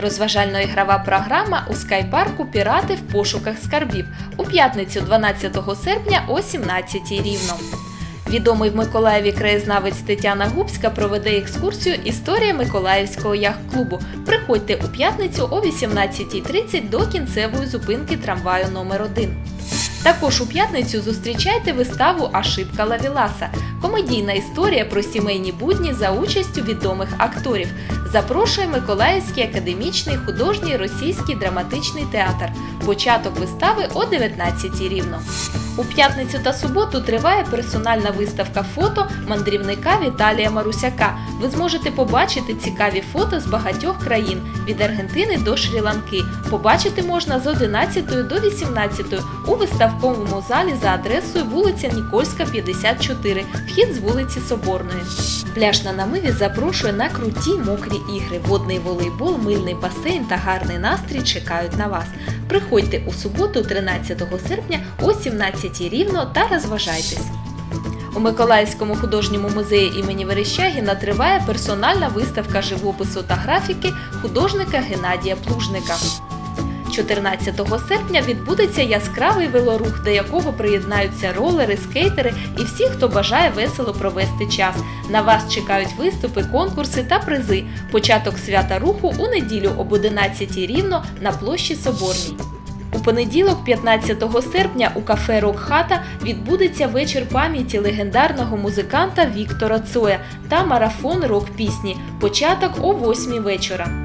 Розважально-ігрова програма у скайпарку «Пірати в пошуках скарбів» у п'ятницю 12 серпня о 17-й рівно. Відомий в Миколаєві краєзнавець Тетяна Губська проведе екскурсію «Історія Миколаївського яхт-клубу». Приходьте у п'ятницю о 18:30 до кінцевої зупинки трамваю номер 1. Також у п'ятницю зустрічайте виставу «Ошибка Лавеласа» – комедійна історія про сімейні будні за участю відомих акторів. Запрошує Миколаївський академічний художній російський драматичний театр. Початок вистави о 19-й рівно. У п'ятницю та суботу триває персональна виставка фото мандрівника Віталія Марусяка. Ви зможете побачити цікаві фото з багатьох країн – від Аргентини до Шрі-Ланки. Побачити можна з 11 до 18 у виставковому залі за адресою вулиця Нікольська, 54, вхід з вулиці Соборної. Пляж на Намиві запрошує на круті мокрі ігри. Водний волейбол, мильний басейн та гарний настрій чекають на вас. Приходьте у суботу 13 серпня о 17-й рівно та розважайтесь. У Миколаївському художньому музеї імені Верещагіна триває персональна виставка живопису та графіки художника Геннадія Плужника. 14 серпня відбудеться яскравий велорух, до якого приєднаються ролери, скейтери і всі, хто бажає весело провести час. На вас чекають виступи, конкурси та призи. Початок свята руху у неділю об 11-й рівно на площі Соборній. У понеділок, 15 серпня, у кафе «Рок-хата» відбудеться вечір пам'яті легендарного музиканта Віктора Цоя та марафон рок-пісні. Початок о 8-й вечора.